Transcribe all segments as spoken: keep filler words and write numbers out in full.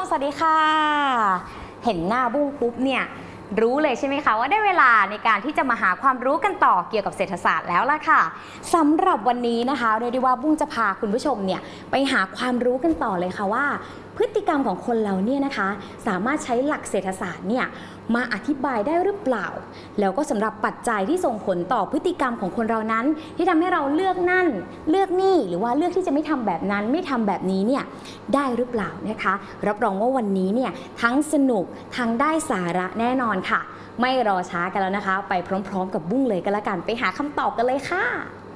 สวัสดีค่ะเห็นหน้าบุ้งปุ๊บเนี่ยรู้เลยใช่ไหมคะว่าได้เวลาในการที่จะมาหาความรู้กันต่อเกี่ยวกับเศรษฐศาสตร์แล้วล่ะค่ะสำหรับวันนี้นะคะเรียกได้ว่าบุ้งจะพาคุณผู้ชมเนี่ยไปหาความรู้กันต่อเลยค่ะว่าพฤติกรรมของคนเราเนี่ยนะคะสามารถใช้หลักเศรษฐศาสตร์เนี่ยมาอธิบายได้หรือเปล่าแล้วก็สำหรับปัจจัยที่ส่งผลต่อพฤติกรรมของคนเรานั้นที่ทำให้เราเลือกนั่นเลือกนี่หรือว่าเลือกที่จะไม่ทำแบบนั้นไม่ทำแบบนี้เนี่ยได้หรือเปล่านะคะรับรองว่าวันนี้เนี่ยทั้งสนุกทั้งได้สาระแน่นอนค่ะไม่รอช้ากันแล้วนะคะไปพร้อมๆกับบุ้งเลยก็แล้วกันไปหาคำตอบกันเลยค่ะ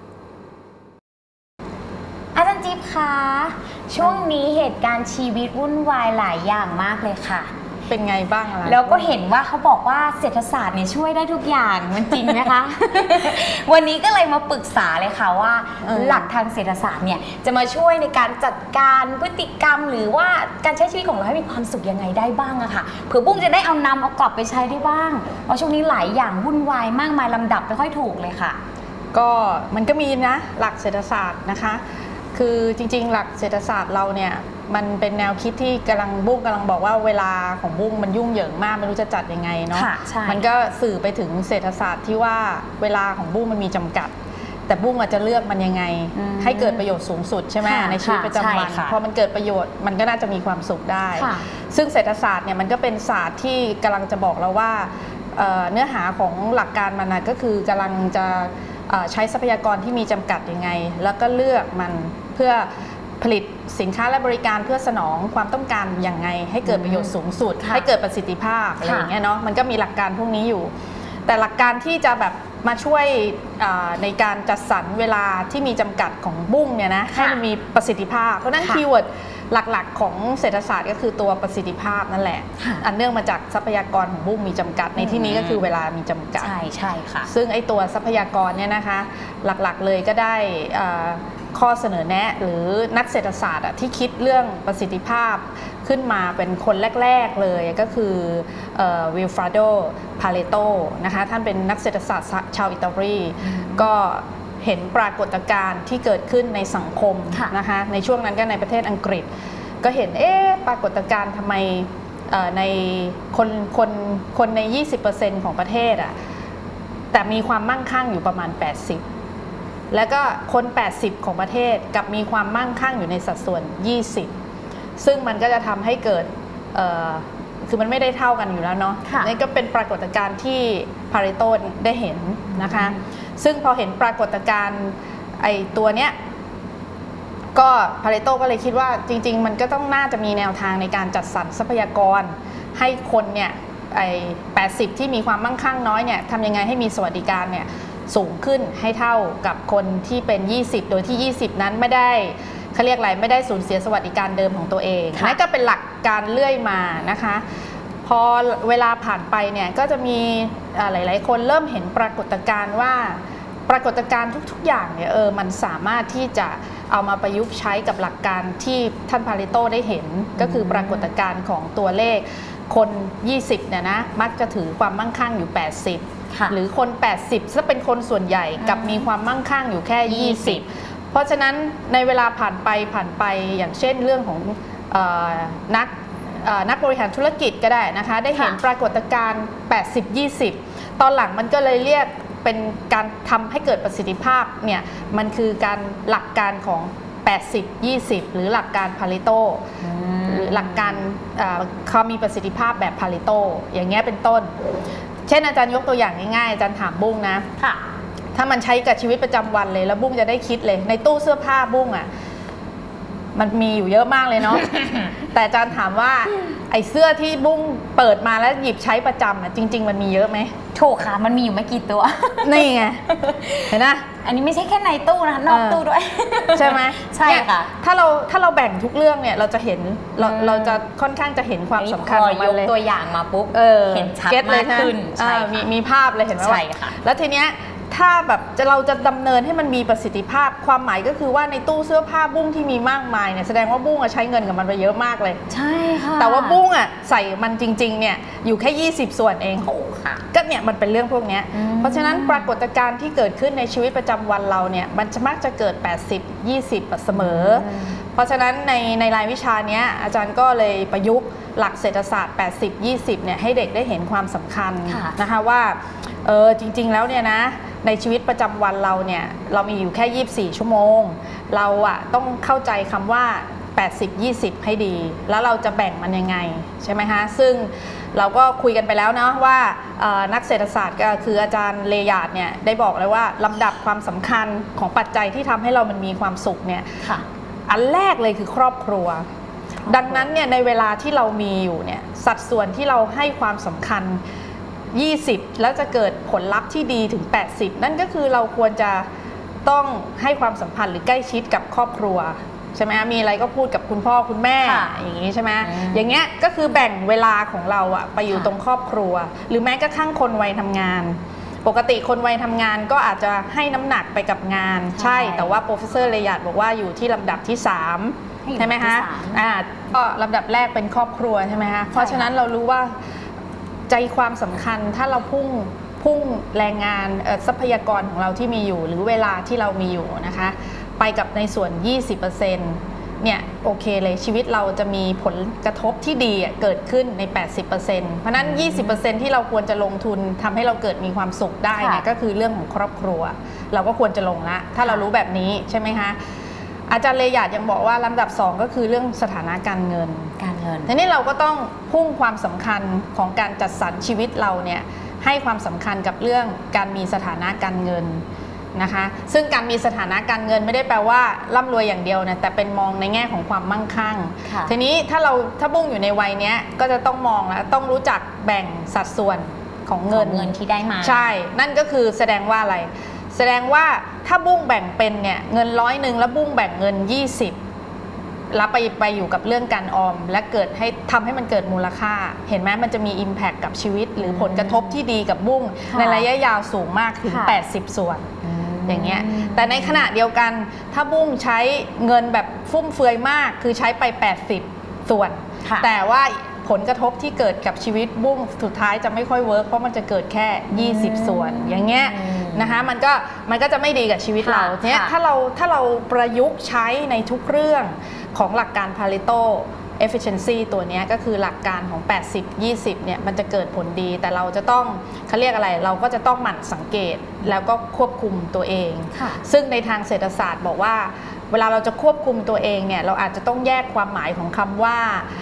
อาจารย์จิ๊บคะช่วงนี้เหตุการณ์ชีวิตวุ่นวายหลายอย่างมากเลยค่ะเป็นไงบ้างอะไรแล้วก็เห็นว่าเขาบอกว่าเศรษฐศาสตร์เนี่ยช่วยได้ทุกอย่างมันจริงไหมคะ วันนี้ก็เลยมาปรึกษาเลยค่ะว่าหลักทางเศรษฐศาสตร์เนี่ยจะมาช่วยในการจัดการพฤติกรรมหรือว่าการใช้ชีวิตของเราให้มีความสุขยังไงได้บ้างอะค่ะเผื่อบุ้งจะได้เอานำเอากลับไปใช้ได้บ้างเพราะช่วงนี้หลายอย่างวุ่นวายมากมายลำดับไม่ค่อยถูกเลยค่ะก็มันก็มีนะหลักเศรษฐศาสตร์นะคะคือจริงๆหลักเศรษฐศาสตร์เราเนี่ยมันเป็นแนวคิดที่กำลังบุ้งกำลังบอกว่าเวลาของบุ้งมันยุ่งเหยิงมากไม่รู้จะจัดยังไงเนาะมันก็สื่อไปถึงเศรษฐศาสตร์ที่ว่าเวลาของบุ้งมันมีจำกัดแต่บุ้งอาจจะเลือกมันยังไงให้เกิดประโยชน์สูงสุดใช่ไหมในชีวิตประจำวันพอมันเกิดประโยชน์มันก็น่าจะมีความสุขได้ซึ่งเศรษฐศาสตร์เนี่ยมันก็เป็นศาสตร์ที่กำลังจะบอกเราว่าเนื้อหาของหลักการมันนะก็คือกำลังจะใช้ทรัพยากรที่มีจำกัดยังไงแล้วก็เลือกมันเพื่อผลิตสินค้าและบริการเพื่อสนองความต้องการอย่างไงให้เกิดประโยชน์สูงสุดให้เกิดประสิทธิภาพอะไรอย่างเงี้ยเนาะมันก็มีหลักการพวกนี้อยู่แต่หลักการที่จะแบบมาช่วยในการจัดสรรเวลาที่มีจำกัดของบุ้งเนี่ยนะให้มันมีประสิทธิภาพเพราะนั้นคีย์เวิร์ดหลักๆของเศรษฐศาสตร์ก็คือตัวประสิทธิภาพนั่นแหละอันเนื่องมาจากทรัพยากรของบุ้งมีจำกัดในที่นี้ก็คือเวลามีจำกัดใช่ใช่ค่ะซึ่งไอ้ตัวทรัพยากรเนี่ยนะคะหลักๆเลยก็ได้ข้อเสนอแนะหรือนักเศรษฐศาสตร์ที่คิดเรื่องประสิทธิภาพขึ้นมาเป็นคนแรกๆเลยก็คือวิลฟราโด พาเลโตนะคะท่านเป็นนักเศรษฐศาสตร์ชาวอิตาลีก็เห็นปรากฏการณ์ที่เกิดขึ้นในสังคมนะคะในช่วงนั้นก็ในประเทศอังกฤษก็เห็นเอ๊ะปรากฏการณ์ทำไมในคนคนคนใน ยี่สิบเปอร์เซ็นต์ ของประเทศอะแต่มีความมั่งคั่งอยู่ประมาณแปดสิบแล้วก็คนแปดสิบของประเทศกับมีความมั่งคั่งอยู่ในสัดส่วนยี่สิบซึ่งมันก็จะทำให้เกิดคือมันไม่ได้เท่ากันอยู่แล้วเนาะนี่ก็เป็นปรากฏการณ์ที่พาเรโตได้เห็นนะคะซึ่งพอเห็นปรากฏการณ์ไอ้ตัวเนี้ยก็พาเรโตก็เลยคิดว่าจริงๆมันก็ต้องน่าจะมีแนวทางในการจัดสรรทรัพยากรให้คนเนี่ยไอ้แปดสิบที่มีความมั่งคั่งน้อยเนี่ยทำยังไงให้มีสวัสดิการเนี่ยสูงขึ้นให้เท่ากับคนที่เป็นยี่สิบโดยที่ยี่สิบนั้นไม่ได้เขาเรียกอะไรไม่ได้สูญเสียสวัสดิการเดิมของตัวเองนั่นก็เป็นหลักการเลื่อยมานะคะพอเวลาผ่านไปเนี่ยก็จะมีหลายๆคนเริ่มเห็นปรากฏการณ์ว่าปรากฏการณ์ทุกๆอย่างเนี่ยเออมันสามารถที่จะเอามาประยุกต์ใช้กับหลักการที่ท่านพาเรโตได้เห็นก็คือปรากฏการณ์ของตัวเลขคนยี่สิบเนี่ยนะมักจะถือความมั่งคั่งอยู่แปดสิบหรือคนแปดสิบจะเป็นคนส่วนใหญ่กับมีความมั่งคั่งอยู่แค่ยี่สิบเพราะฉะนั้นในเวลาผ่านไปผ่านไปอย่างเช่นเรื่องของเอ่อนักนักบริหารธุรกิจก็ได้นะคะได้เห็นปรากฏการณ์แปดสิบ ยี่สิบตอนหลังมันก็เลยเรียกเป็นการทำให้เกิดประสิทธิภาพเนี่ยมันคือการหลักการของแปดสิบ ยี่สิบหรือหลักการพาเรโตหรือหลักการเขามีประสิทธิภาพแบบพาเรโตอย่างเงี้ยเป็นต้นเช่นอาจารย์ยกตัวอย่างง่ายๆอาจารย์ถามบุ้งนะถ้ามันใช้กับชีวิตประจำวันเลยแล้วบุ้งจะได้คิดเลยในตู้เสื้อผ้าบุ้งอ่ะมันมีอยู่เยอะมากเลยเนาะ แต่อาจารย์ถามว่าไอ้เสื้อที่บุ้งเปิดมาแล้วหยิบใช้ประจำอ่ะจริงๆมันมีเยอะไหมถูกค่ะมันมีอยู่ไม่กี่ตัวนี่ไงเห็นไหมอันนี้ไม่ใช่แค่ในตู้นะคะนอกตู้ด้วยใช่ไหมใช่ค่ะถ้าเราถ้าเราแบ่งทุกเรื่องเนี่ยเราจะเห็นเราเราจะค่อนข้างจะเห็นความสำคัญของมันเลยตัวอย่างมาปุ๊บเห็นชัดมากขึ้นมีมีภาพเลยเห็นไหมใช่ค่ะแล้วทีเนี้ยถ้าแบบจะเราจะดำเนินให้มันมีประสิทธิภาพความหมายก็คือว่าในตู้เสื้อผ้าบุ้งที่มีมากมายเนี่ยแสดงว่าบุ้งใช้เงินกับมันไปเยอะมากเลยใช่ค่ะแต่ว่าบุ้งอ่ะใส่มันจริงๆเนี่ยอยู่แค่ยี่สิบส่วนเองโอ้ค่ะก็เนี่ยมันเป็นเรื่องพวกนี้เพราะฉะนั้นปรากฏการณ์ที่เกิดขึ้นในชีวิตประจำวันเราเนี่ยมันจะมักจะเกิดแปดสิบ ยี่สิบเสมอเพราะฉะนั้นในในรายวิชานี้อาจารย์ก็เลยประยุกต์หลักเศรษฐศาสตร์แปดสิบ ยี่สิบเนี่ยให้เด็กได้เห็นความสำคัญนะคะว่าเออจริงๆแล้วเนี่ยนะในชีวิตประจำวันเราเนี่ยเรามีอยู่แค่ยี่สิบสี่ชั่วโมงเราอะต้องเข้าใจคำว่าแปดสิบ ยี่สิบให้ดีแล้วเราจะแบ่งมันยังไงใช่ไหมคะซึ่งเราก็คุยกันไปแล้วเนาะว่านักเศรษฐศาสตร์ก็คืออาจารย์เลยาดเนี่ยได้บอกเลยว่าลำดับความสำคัญของปัจจัยที่ทำให้เรามันมีความสุขเนี่ยอันแรกเลยคือครอบครัวดังนั้นเนี่ยในเวลาที่เรามีอยู่เนี่ยสัดส่วนที่เราให้ความสำคัญยี่สิบแล้วจะเกิดผลลัพธ์ที่ดีถึงแปดสิบนั่นก็คือเราควรจะต้องให้ความสัมพันธ์หรือใกล้ชิดกับครอบครัวใช่ไหมมีอะไรก็พูดกับคุณพ่อคุณแม่อย่างนี้ใช่ไหมอย่างเงี้ยก็คือแบ่งเวลาของเราอะไปอยู่ตรงครอบครัวหรือแม้กระทั่งคนวัยทำงานปกติคนวัยทำงานก็อาจจะให้น้ำหนักไปกับงานใช่แต่ว่าโปรเฟสเซอร์เลยาดบอกว่าอยู่ที่ลำดับที่สามใช่ไหมคะอ่าก็ลำดับแรกเป็นครอบครัวใช่ไหมคะเพราะฉะนั้นเรารู้ว่าใจความสำคัญถ้าเราพุ่งพุ่งแรงงานทรัพยากรของเราที่มีอยู่หรือเวลาที่เรามีอยู่นะคะไปกับในส่วน ยี่สิบเปอร์เซ็นต์ เนี่ยโอเคเลยชีวิตเราจะมีผลกระทบที่ดีเกิดขึ้นใน แปดสิบเปอร์เซ็นต์ เพราะนั้น ยี่สิบเปอร์เซ็นต์ ที่เราควรจะลงทุนทำให้เราเกิดมีความสุขได้เนี่ยก็คือเรื่องของครอบครัวเราก็ควรจะลงละถ้าเรารู้แบบนี้ใช่ไหมคะอาจารย์เลยาดยังบอกว่าลำดับสองก็คือเรื่องสถานะการเงินการเงินทีนี้เราก็ต้องพุ่งความสำคัญของการจัดสรรชีวิตเราเนี่ยให้ความสำคัญกับเรื่องการมีสถานะการเงินนะคะซึ่งการมีสถานะการเงินไม่ได้แปลว่าร่ำรวยอย่างเดียวนะแต่เป็นมองในแง่ของความมั่งคั่งทีนี้ถ้าเราถ้าบุ้งอยู่ในวัยนี้ก็จะต้องมองแล้วต้องรู้จักแบ่งสัดส่วนของเงินเงินที่ได้มาใช่นั่นก็คือแสดงว่าอะไรแสดงว่าถ้าบุ้งแบ่งเป็นเนี่ยเงินร้อยหนึ่งแล้วบุ้งแบ่งเงินยี่สิบแล้วไปไปอยู่กับเรื่องการออมและเกิดให้ทำให้มันเกิดมูลค่าเห็นไหมมันจะมี impact กับชีวิตหรือผลกระทบที่ดีกับบุ้งในระยะยาวสูงมากถึงแปดสิบส่วนอย่างเงี้ยแต่ในขณะเดียวกันถ้าบุ้งใช้เงินแบบฟุ่มเฟือยมากคือใช้ไปแปดสิบส่วนแต่ว่าผลกระทบที่เกิดกับชีวิตบุ้งสุดท้ายจะไม่ค่อยเวิร์กเพราะมันจะเกิดแค่ยี่สิบส่วนอย่างเงี้ยนะคะมันก็มันก็จะไม่ดีกับชีวิตเราเนี่ยถ้าเราถ้าเราประยุกต์ใช้ในทุกเรื่องของหลักการ Pareto efficiency ตัวนี้ก็คือหลักการของแปดสิบ ยี่สิบเนี่ยมันจะเกิดผลดีแต่เราจะต้องเขาเรียกอะไรเราก็จะต้องหมั่นสังเกตแล้วก็ควบคุมตัวเองซึ่งในทางเศรษฐศาสตร์บอกว่าเวลาเราจะควบคุมตัวเองเนี่ยเราอาจจะต้องแยกความหมายของคำว่า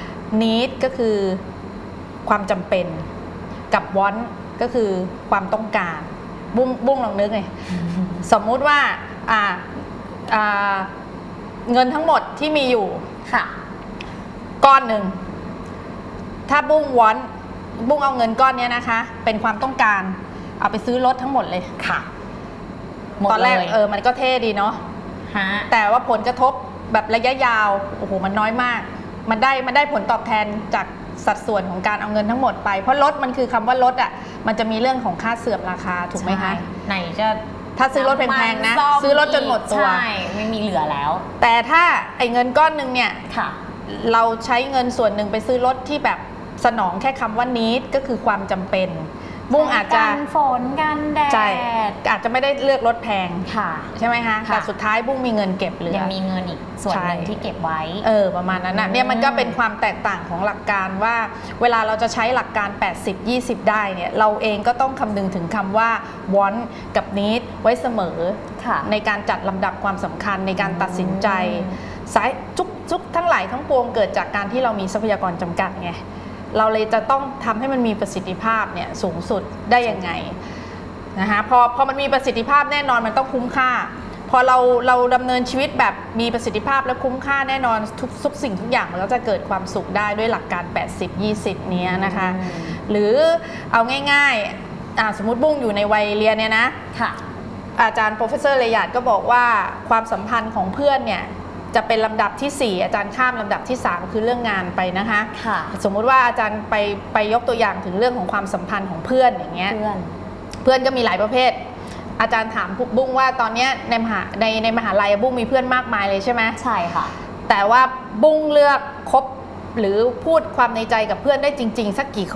need ก็คือความจำเป็นกับ want ก็คือความต้องการบุ้งบุ้งลองนึกไงสมมุติว่าอ่าอ่าเงินทั้งหมดที่มีอยู่ค่ะก้อนหนึ่งถ้าบุ้งวอนบุ้งเอาเงินก้อนนี้นะคะเป็นความต้องการเอาไปซื้อรถทั้งหมดเลยค่ะตอนแรกเออมันก็เท่ดีเนาะแต่ว่าผลกระทบแบบระยะยาวโอ้โหมันน้อยมากมันได้มันได้ผลตอบแทนจากสัดส่วนของการเอาเงินทั้งหมดไปเพราะรถมันคือคำว่ารถอ่ะมันจะมีเรื่องของค่าเสื่อมราคาถูกไหมคะไหนจะถ้าซื้อรถแพงๆนะซื้อรถจนหมดตัวใช่ไม่มีเหลือแล้วแต่ถ้าไอ้เงินก้อนนึงเนี่ยเราใช้เงินส่วนหนึ่งไปซื้อรถที่แบบสนองแค่คำว่า need ก็คือความจำเป็นบุ้งอาจจะกันฝนกันแดดอาจจะไม่ได้เลือกรถแพงใช่ไหมคะแต่สุดท้ายบุ้งมีเงินเก็บเหลือยังมีเงินอีกส่วนหนึ่งที่เก็บไว้เออประมาณนั้นนะเนี่ยมันก็เป็นความแตกต่างของหลักการว่าเวลาเราจะใช้หลักการแปดสิบ ยี่สิบได้เนี่ยเราเองก็ต้องคำนึงถึงคำว่า want กับ need ไว้เสมอในการจัดลำดับความสำคัญในการตัดสินใจสายจุกจุกทั้งหลายทั้งปวงเกิดจากการที่เรามีทรัพยากรจำกัดไงเราเลยจะต้องทำให้มันมีประสิทธิภาพเนี่ยสูงสุดได้ยังไงนะคะพอพอมันมีประสิทธิภาพแน่นอนมันต้องคุ้มค่าพอเราเราดำเนินชีวิตแบบมีประสิทธิภาพและคุ้มค่าแน่นอนทุกทุกสิ่งทุกอย่างมันก็จะเกิดความสุขได้ด้วยหลักการแปดสิบ ยี่สิบนี้นะคะหรือเอาง่ายๆสมมุติบุ้งอยู่ในวัยเรียนเนี่ยนะอาจารย์โปรเฟสเซอร์เลยาดก็บอกว่าความสัมพันธ์ของเพื่อนเนี่ยจะเป็นลำดับที่สี่อาจารย์ข้ามลำดับที่สามคือเรื่องงานไปนะคะสมมุติว่าอาจารย์ไปไปยกตัวอย่างถึงเรื่องของความสัมพันธ์ของเพื่อนอย่างเงี้ยเพื่อนเพื่อนก็มีหลายประเภทอาจารย์ถามบุ้งว่าตอนนี้ในมหาในในมหาลัยบุ้งมีเพื่อนมากมายเลยใช่ไหมใช่ค่ะแต่ว่าบุ้งเลือกคบหรือพูดความในใจกับเพื่อนได้จริงๆสักกี่คน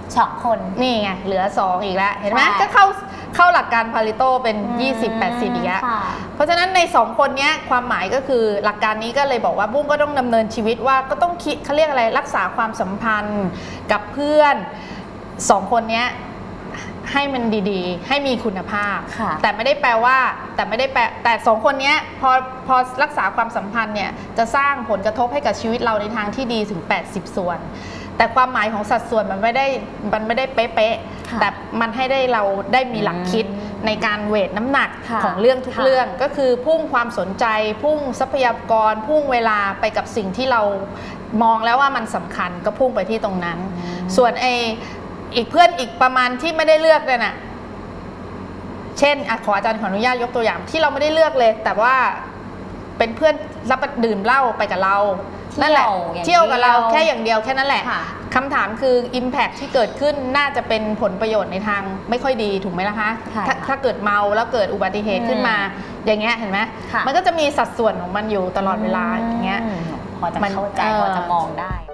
สองคนนี่ไงเหลือสองอีกแล้วเห็นไหมใช่ก็เข้าเข้าหลักการพาริโตเป็น ยี่สิบ แปดสิบ อีกแล้วค่ะเพราะฉะนั้นในสองคนนี้ความหมายก็คือหลักการนี้ก็เลยบอกว่าบุ้งก็ต้องดำเนินชีวิตว่าก็ต้องคิดเขาเรียกอะไรรักษาความสัมพันธ์กับเพื่อนสองคนนี้ให้มันดีๆ ให้มีคุณภาพค่ะแต่ไม่ได้แปลว่าแต่ไม่ได้แปลแต่สองคนนี้พอพอรักษาความสัมพันธ์เนี่ยจะสร้างผลกระทบให้กับชีวิตเราในทางที่ดีถึงแปดสิบส่วนแต่ความหมายของสัดส่วนมันไม่ได้มันไม่ได้เป๊ะๆแต่มันให้ได้เราได้มีหลักคิดในการเวทน้ำหนักค่ะของเรื่องทุกค่ะเรื่องก็คือพุ่งความสนใจพุ่งทรัพยากร พุ่งเวลาไปกับสิ่งที่เรามองแล้วว่ามันสำคัญก็พุ่งไปที่ตรงนั้น ส่วนไออีกเพื่อนอีกประมาณที่ไม่ได้เลือกเลยน่ะเช่นอะขออาจารย์ขออนุญาตยกตัวอย่างที่เราไม่ได้เลือกเลย แต่ว่าเป็นเพื่อนรับดื่มเหล้าไปกับเรานั่นแหละเที่ยวกับเราแค่อย่างเดียวแค่นั้นแหละค่ะคำถามคือ Impact ที่เกิดขึ้นน่าจะเป็นผลประโยชน์ในทางไม่ค่อยดีถูกไหมล่ะคะค่ะถ้าถ้าเกิดเมาแล้วเกิดอุบัติเหตุขึ้นมา อย่างเงี้ยเห็นไหมค่ะมันก็จะมีสัดส่วนของมันอยู่ตลอดเวลาอย่างเงี้ยมพอจะมันเข้าใจเอ่อพอจะมองได้